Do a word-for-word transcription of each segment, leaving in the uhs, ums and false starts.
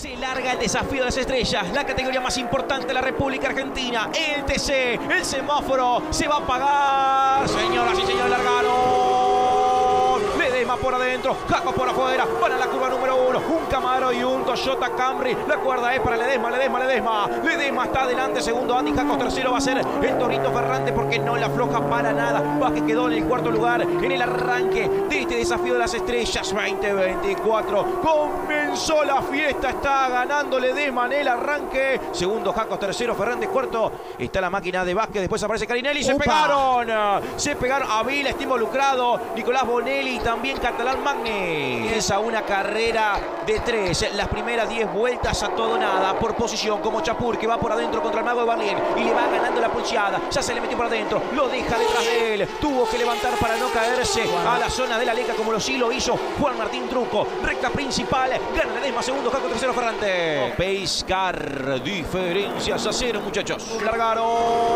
Se larga el desafío de las estrellas, la categoría más importante de la República Argentina. El T C, el semáforo, se va a apagar. Señoras y señores, largaron. Ledesma por adentro, Jaco por afuera, para la curva número uno. Un Camaro y un Toyota Camry. La cuerda es para Ledesma, Ledesma, Ledesma. Ledesma está adelante, segundo Andy Jaco, tercero va a ser el Torito Ferrante porque no la afloja para nada. Vázquez quedó en el cuarto lugar en el arranque de este desafío de las estrellas veinte veinticuatro. Comenzó la fiesta, está ganando Ledesma en el arranque. Segundo Jaco, tercero Ferrante, cuarto está la máquina de Vázquez. Después aparece Carinelli. Se Opa. pegaron, se pegaron. Avila está involucrado, Nicolás Bonelli y también Catalán Magni. Esa una carrera de tres, las primeras diez vueltas a todo nada, por posición como Chapur, que va por adentro contra el mago de Berlín y le va ganando la pulseada. Ya se le metió por adentro, lo deja detrás de él. Tuvo que levantar para no caerse a la zona de la leca como lo sí lo hizo Juan Martín Truco. Recta principal, gana Ledesma, segundo Jaco, tercero Ferrante. Pace Car, diferencias a cero, muchachos. Largaron,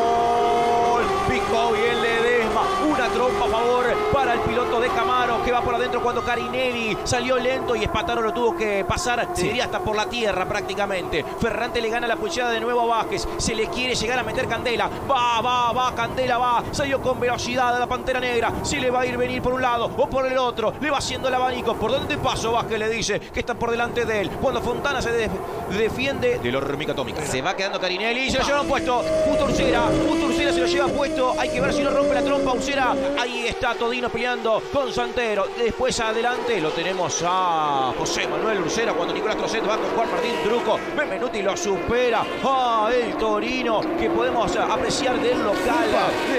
picó bien Ledesma, una trompa a favor para el piloto de Camaro que va por adentro cuando Carinelli salió lento y Espataro lo tuvo que pasar, se diría hasta por la tierra prácticamente. Ferrante le gana la pulseada de nuevo a Vázquez, se le quiere llegar a meter Candela, va, va, va, Candela va, salió con velocidad a la Pantera Negra, se le va a ir venir por un lado o por el otro, le va haciendo el abanico, por donde paso Vázquez le dice que está por delante de él, cuando Fontana se de defiende de la hormiga atómica. Se va quedando Carinelli y se lo llevan puesto, justo Ursera, justo Ursera se lo lleva puesto, hay que ver si no rompe la trompa Ursera, ahí está Todino peleando con Santero, después adelante lo tenemos a José Manuel Ursera cuando Nicolás Trocet va con Juan Martín Truco, Benvenuti lo supera, a el Torino que podemos apreciar del local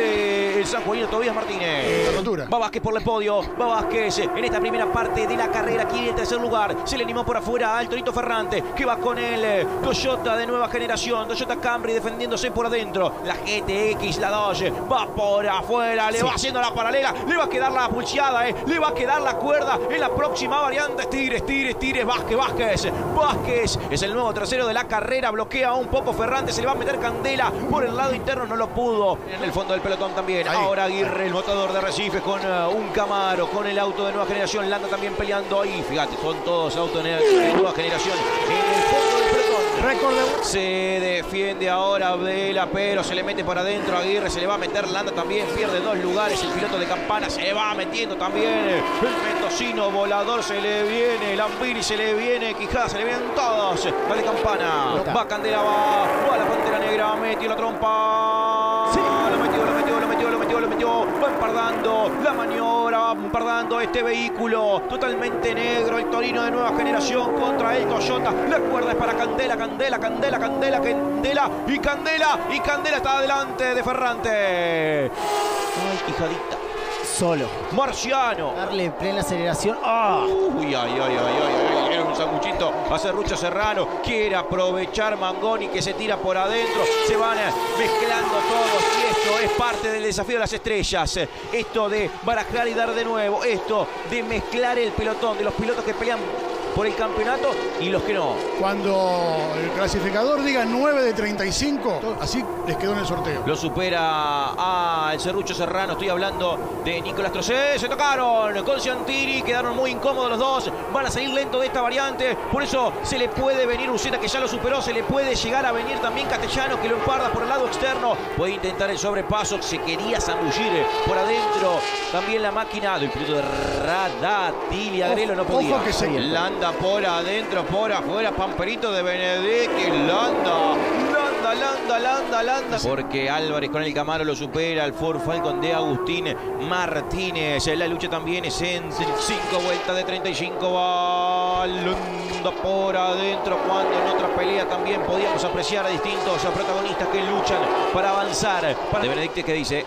del San Juanino Tobías Martínez. Va Vázquez por el podio, va Vázquez en esta primera parte de la carrera, quiere el tercer lugar, se le animó por afuera al Torito Ferrante que va con el Toyota de nueva generación, Toyota Camry defendiéndose por adentro, la G T X, la Dodge, va por afuera, le sí. va haciendo la paralela, le va a quedar la pulseada, eh, le va a quedar la cuerda en la próxima variante, Tires, Tires, Tires, Vázquez, Vázquez, Vázquez es el nuevo tercero de la carrera, bloquea un poco Ferrante, se le va a meter Candela por el lado interno, no lo pudo, en el fondo del pelotón también, ahí. Ahora Aguirre, el motor de Recife con uh, un Camaro, con el auto de nueva generación, Landa también peleando ahí, fíjate, son todos autos de nueva generación, en el fondo del pelotón. Récord de... Se defiende ahora Vela, pero se le mete por adentro Aguirre, se le va a meter Landa también, pierde dos lugares, el piloto de Campana se le va metiendo también, el mendocino Volador se le viene, Lambiri se le viene, Quijada se le vienen todos, dale Campana, Loca. va Candela, va, va la Pantera Negra, metió la trompa, sí. lo metió, lo metió, lo metió, lo metió, lo metió, va empardando la maniobra, va empardando este vehículo totalmente negro, el Torino de nueva generación contra el Toyota, la cuerda es para Candela, Candela, Candela, Candela, Candela y Candela, y Candela está adelante de Ferrante. Ay, Quijadita. Solo. Marciano. Darle plena aceleración. ¡Ah! Uy, ay, ay, ay, ay, ay, un sanguchito a Serrucho Serrano. Quiere aprovechar Mangoni que se tira por adentro. Se van mezclando todos y esto es parte del desafío de las estrellas. Esto de barajar y dar de nuevo. Esto de mezclar el pelotón de los pilotos que pelean por el campeonato y los que no. Cuando el clasificador diga nueve de treinta y cinco, así les quedó en el sorteo. Lo supera a el Serrucho Serrano. Estoy hablando de Nicolás Trocet. Se tocaron con Ciantini, quedaron muy incómodos los dos. Van a salir lento de esta variante. Por eso se le puede venir Uceta, que ya lo superó. Se le puede llegar a venir también Castellano, que lo emparda por el lado externo. Puede intentar el sobrepaso. Se quería zambullir por adentro. También la máquina del piloto de Radatili Agrelo no podía. Ojo que se Landa por adentro, por afuera, Pamperito de Benedetti, Landa, Landa, Landa, Landa, Landa. Porque Álvarez con el Camaro lo supera, el Ford Falcon de Agustín Martínez. La lucha también es en cinco vueltas de treinta y cinco, va Landa por adentro, cuando en otra pelea también podíamos apreciar a distintos protagonistas que luchan para avanzar. De Benedetti que dice,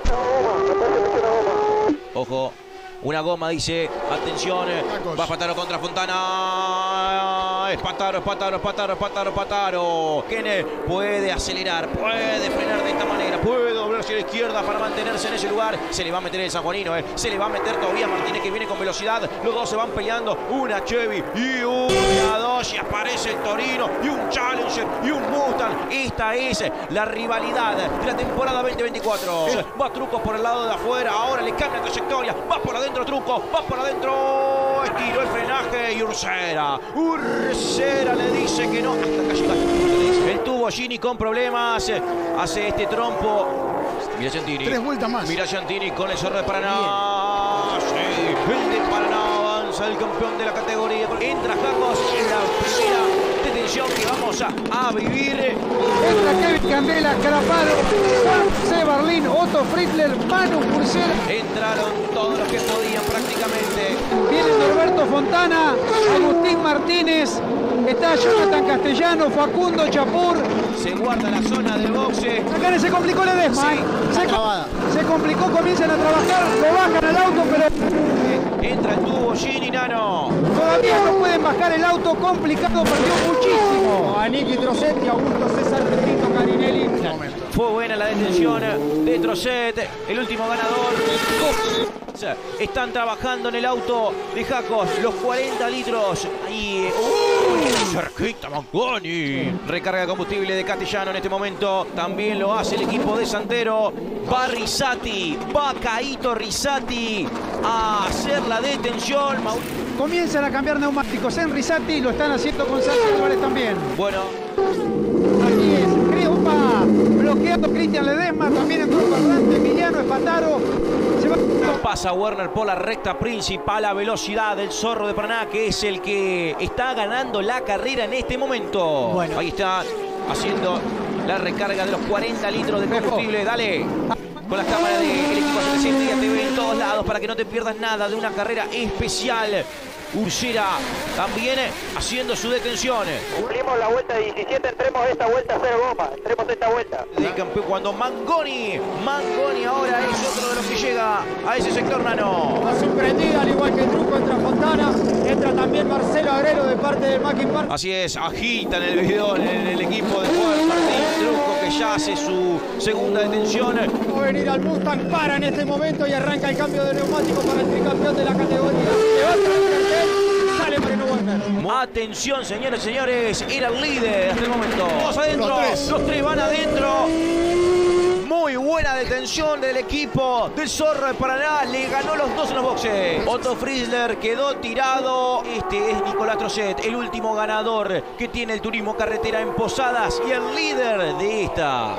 ojo. Una goma dice, atención, va Pataro contra Fontana, es Pataro, es Pataro, es Pataro, es Pataro, es Pataro. ¿Quién puede acelerar? Puede frenar de esta manera, puede doblarse a la izquierda para mantenerse en ese lugar. Se le va a meter el sanjuanino, eh. se le va a meter todavía Martínez que viene con velocidad. Los dos se van peleando, una Chevy y una Dodge, y aparece el Torino y un Challenger y un Mustang. Esta es la rivalidad de la temporada veinte veinticuatro. Va Trucos por el lado de afuera, ahora le cambia la trayectoria, va por adentro Truco, va por adentro, estiró el frenaje y Ursera, Ursera le dice sé que no. Hasta acá llegaste. El tubo Gini con problemas. Hace este trompo. Mira Giantini. Tres vueltas más. Mira Giantini con el Zorro de Paraná. Sí, el de Paraná avanza el campeón de la categoría. Entra Jacos en la primera detención que vamos a, a vivir. Entra Kevin Candela, Caraparo, Juan C. Barlín, Otto Fritzler, Manu Purcell. Entraron todos los que podían prácticamente. Viene Norberto Fontana, Agustín Martínez, está Jonathan Castellano, Facundo Chapur. Se guarda la zona del boxe. Acá se complicó la desma. Sí, se, co se complicó, comienzan a trabajar, lo bajan al auto, pero... Entra el tubo Gini, Nano. Todavía no pueden bajar el auto, complicado, perdió muchísimo. A Nicky Trossetti, Augusto César Pedrito Carinelli. Fue buena la detención de Trosset, el último ganador. Están trabajando en el auto de Jacos, los cuarenta litros. Ahí, uh, cerquita Mangoni. Recarga de combustible de Castellano en este momento. También lo hace el equipo de Santero. Va Rizzati, va Caito Rizzati a hacer la detención. Comienzan a cambiar neumáticos en Rizzati, lo están haciendo con Sánchez Álvarez también. Bueno. Aquí es, creo, va bloqueando Cristian Ledesma, también entró Ferrante, Emiliano Espataro. Se va... Pasa Werner por la recta principal a velocidad del Zorro de Paraná, que es el que está ganando la carrera en este momento. Bueno. Ahí está haciendo la recarga de los cuarenta litros de combustible. Dale. Con las cámaras del equipo setecientos ya te ve en todos lados para que no te pierdas nada de una carrera especial. Ursera también haciendo su detención. Cumplimos la vuelta diecisiete, entremos esta vuelta a cero goma, entremos esta vuelta. De campeón cuando Mangoni, Mangoni ahora es otro de los que llega a ese sector, Nano. Va sorprendida, al igual que el Truco, entra Fontana, entra también Marcelo Agrelo de parte del Mackin Park. Así es, agita en el video en el equipo de Juan Martín Truco, que ya hace su segunda detención. Va a venir al Mustang, para en este momento y arranca el cambio de neumático para el tricampeón de la categoría. Levanta el cartel, sale Mariano Werner. Atención, señores y señores, era el líder hasta el momento. Vamos adentro, los tres, los tres van adentro. Muy buena detención del equipo del Zorro de Paraná. Le ganó los dos en los boxes. Otto Fritzler quedó tirado. Este es Nicolás Trosset, el último ganador que tiene el turismo carretera en Posadas y el líder de esta.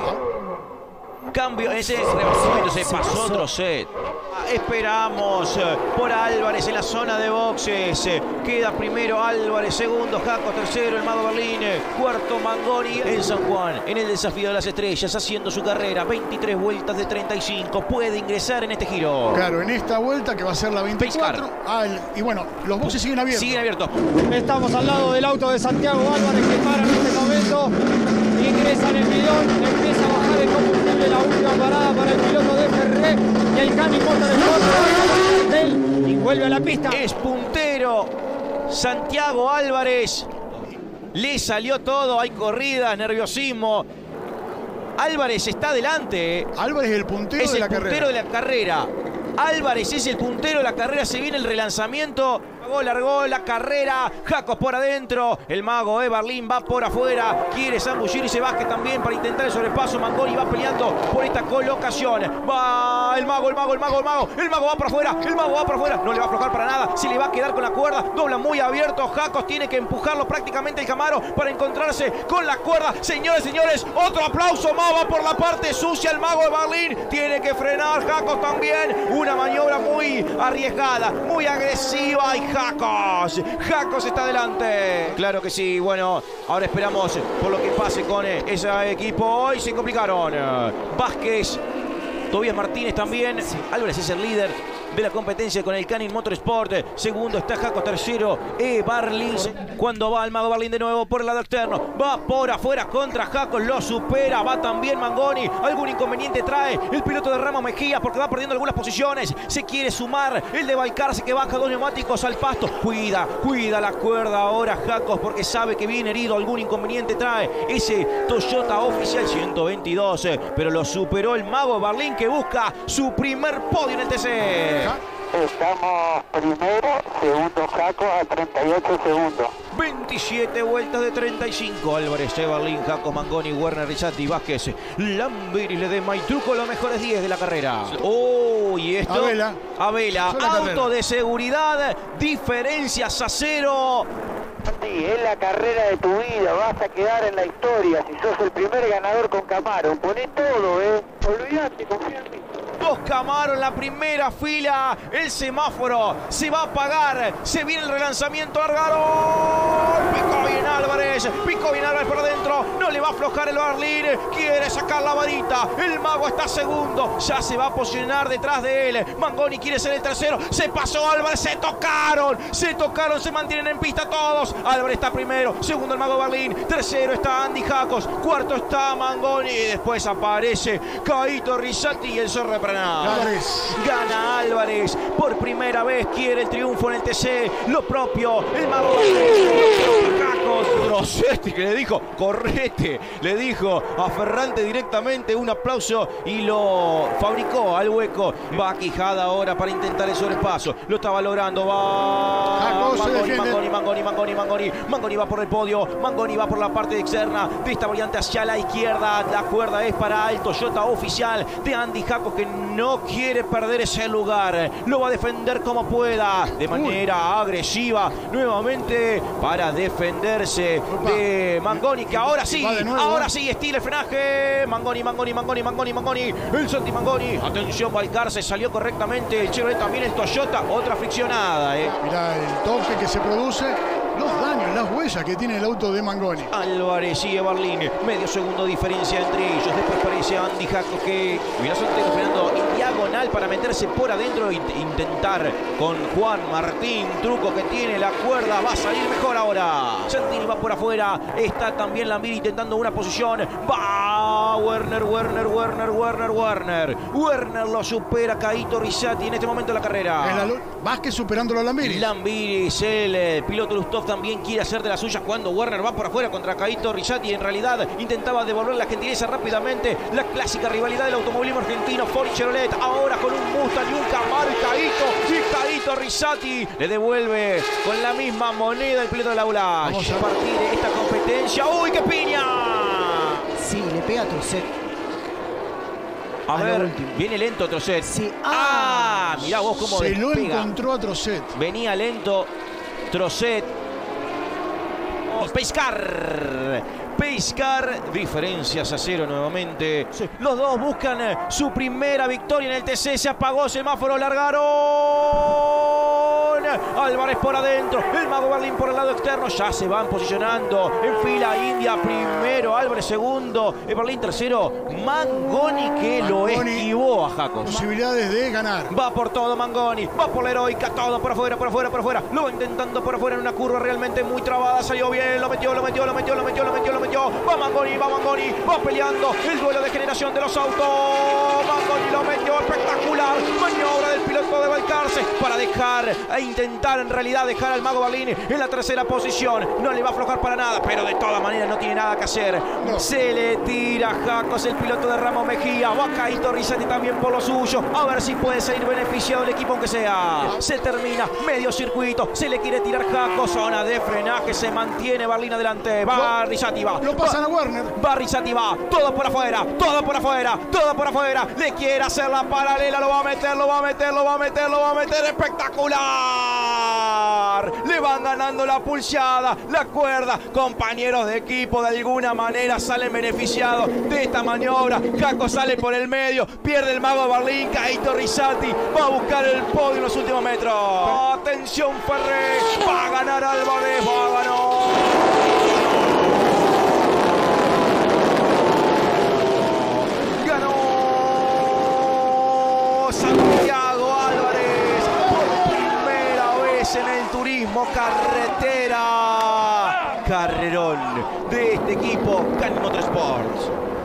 Cambio, ese rebasamiento se pasó Trosset. Esperamos por Álvarez en la zona de boxes. Queda primero Álvarez, segundo Jaco, tercero el Mago Berlín, cuarto Mangoni en San Juan. En el desafío de las estrellas, haciendo su carrera, veintitrés vueltas de treinta y cinco. Puede ingresar en este giro. Claro, en esta vuelta que va a ser la veinticuatro. Ah, el, y bueno, los boxes siguen abiertos. Siguen abiertos. Estamos al lado del auto de Santiago Álvarez, que para en este momento. Ingresa en el bidón, empieza a bajar el combustible, la última parada para el piloto de Ferré y el Cani Motorsport y vuelve a la pista. Es puntero Santiago Álvarez. Le salió todo, hay corridas, nerviosismo. Álvarez está adelante. Álvarez es el puntero es de la el puntero carrera. de la carrera. Álvarez es el puntero de la carrera, se viene el relanzamiento. Largó la carrera, Jacos por adentro, el Mago de Berlín va por afuera, quiere zambullirse Vázquez también para intentar el sobrepaso. Mangoni va peleando por esta colocación, va el Mago, el Mago, el Mago, el Mago, el Mago va para afuera, el Mago va para afuera, no le va a aflojar para nada, se le va a quedar con la cuerda, dobla muy abierto, Jacos tiene que empujarlo prácticamente el Camaro para encontrarse con la cuerda. Señores, señores, otro aplauso más, va por la parte sucia el Mago de Berlín, tiene que frenar Jacos también, una maniobra muy arriesgada, muy agresiva y Jacos, Jacos está adelante. Claro que sí, bueno, ahora esperamos por lo que pase con ese equipo. Hoy se complicaron. Vázquez, Tobías Martínez también. Sí. Álvarez es el líder de la competencia con el Canin Motorsport. Segundo está Jacos, tercero E. Barlin. Cuando va el Mago Berlín de nuevo por el lado externo, va por afuera contra Jacos, lo supera, va también Mangoni. Algún inconveniente trae el piloto de Ramos Mejía porque va perdiendo algunas posiciones. Se quiere sumar el de Balcarce que baja dos neumáticos al pasto. Cuida, cuida la cuerda ahora Jacos porque sabe que viene herido. Algún inconveniente trae ese Toyota oficial ciento veintidós, pero lo superó el Mago Berlín que busca su primer podio en el T C. Estamos primero, segundo Jaco a treinta y ocho segundos. veintisiete vueltas de treinta y cinco. Álvarez, Berlín, Jaco, Mangoni, Werner, Rizzati, Vázquez, Lambiris, Ledesma y Truco, los mejores diez de la carrera. Oh, y esto. A vela. A vela. Auto de seguridad, diferencias a cero. Sí, es la carrera de tu vida, vas a quedar en la historia si sos el primer ganador con Camaro. Poné todo, eh. Olvídate, confía en mí. Dos Camaro en la primera fila. El semáforo se va a apagar. Se viene el relanzamiento. Argarón. Picó bien Álvarez. Picó bien Álvarez por adentro. No le va a aflojar el Barlín. Quiere sacar la varita. El mago está segundo. Ya se va a posicionar detrás de él. Mangoni quiere ser el tercero. Se pasó Álvarez. Se tocaron. Se tocaron. Se mantienen en pista todos. Álvarez está primero. Segundo el mago Barlín. Tercero está Andy Jacos. Cuarto está Mangoni. Y después aparece Caíto Rizzati y el Zorro Pranal. Álvarez. Gana Álvarez. Por primera vez quiere el triunfo en el T C. Lo propio. El mago Jacos. Rossetti que le dijo, correte. Le dijo a Ferrante directamente un aplauso y lo fabricó al hueco. Va Quijada ahora para intentar el sobrepaso. Lo estaba logrando. Va Jacos se Mangoni, defiende. Mangoni, Mangoni, Mangoni, Mangoni. Mangoni va por el podio. Mangoni va por la parte externa de esta variante hacia la izquierda. La cuerda es para el Toyota oficial de Andy Jacos, que no quiere perder ese lugar. Lo va a defender como pueda, de manera agresiva, nuevamente para defenderse de Mangoni, que ahora sí, ahora sí estira el frenaje. Mangoni, Mangoni, Mangoni, Mangoni, Mangoni. El Santi Mangoni. Atención, Valcarce salió correctamente. El Chevrolet también, el Toyota. Otra friccionada, eh. Mirá el toque que se produce, los daños, las huellas que tiene el auto de Mangoni. Álvarez y Barlín, medio segundo diferencia entre ellos. Después aparece Andy Jacos, que mirá Santero frenando en diagonal para meterse por adentro e intentar con Juan Martín. Truco que tiene la cuerda, va a salir mejor ahora. Santini va por afuera, está también Lambiri intentando una posición. Va Werner, Werner, Werner, Werner, Werner. Werner lo supera Caíto Rizzati en este momento de la carrera. Es la Vázquez superándolo a Lambiri. Lambiri, el eh, piloto Lustov, también quiere hacer de las suyas cuando Werner va por afuera contra Caíto Rizzati. En realidad intentaba devolver la gentileza rápidamente. La clásica rivalidad del automovilismo argentino, Ford y Chevrolet, ahora con un Mustang y un Camaro, y Caíto, y Caíto Rizzati le devuelve con la misma moneda el piloto de la U L A. Vamos a a partir de esta competencia. ¡Uy, qué piña! Sí, le pega a Trocet. A, A lo ver, último. viene lento Trocet. Sí. ¡Ah! Mirá vos cómo Se lo despega. encontró a Trocet. Venía lento Trocet. Oh, Pescar. Pescar. Diferencias a cero nuevamente. Sí. Los dos buscan eh, su primera victoria en el T C. Se apagó semáforo. Largaron. Álvarez por adentro. El mago Barlín por el lado externo. Ya se van posicionando en fila. India primero. Álvarez segundo. El Barlín tercero. Mangoni, que lo Mangoni. esquivó a Jacos. Posibilidades de ganar. Va por todo Mangoni, va por la heroica, todo por afuera, por afuera, por afuera. Lo va intentando por afuera en una curva realmente muy trabada. Salió bien, lo metió, lo metió, lo metió, lo metió, lo metió, lo metió. Va Mangoni, va Mangoni, va peleando el duelo de generación de los autos. Mangoni lo metió, espectacular. Maniobra del piloto de Valcarce para dejar e intentar en realidad dejar al mago Barlín en la tercera posición. No le va a aflojar para nada, pero de todas maneras no tiene nada que hacer. No. Se le tira a Jacos, el piloto de Ramos Mejía. Va Caíto Rizzati también por lo suyo. A ver si puede salir beneficiado el equipo, aunque sea. Se termina medio circuito. Se le quiere tirar Jacos. Zona de frenaje. Se mantiene Barlín adelante. Va Rizzati, va. Lo pasan va, a Werner. Va Rizzati, va. Todo por afuera. Todo por afuera. Todo por afuera. Le quiere hacer la paralela. Lo va a meter, lo va a meter, lo va a meter, lo va a meter. Espectacular. Le van ganando la pulseada, la cuerda. Compañeros de equipo de alguna manera salen beneficiados de esta maniobra. Jacos sale por el medio, pierde el mago Barlín. Caíto Rizzati va a buscar el podio en los últimos metros. Atención Ferré, va a ganar Álvarez, va a ganar. Ganó Santiago Álvarez por primera vez en el turismo carretera. Carrerón de este equipo, Can Motorsports.